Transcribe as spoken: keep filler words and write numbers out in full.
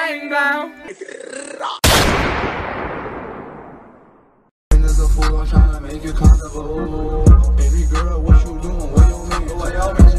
bang down. Fool, I'm tryna make you comfortable. Baby girl, what you doing? What you mean? What y'all